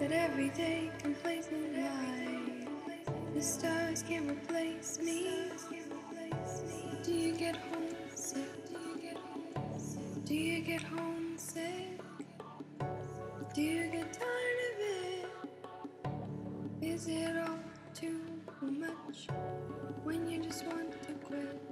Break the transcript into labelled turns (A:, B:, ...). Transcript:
A: But every day complacent life, the stars can't replace me. Do you get homesick? Do you get homesick? Do you get tired of it? Is it all too much when you just want to quit?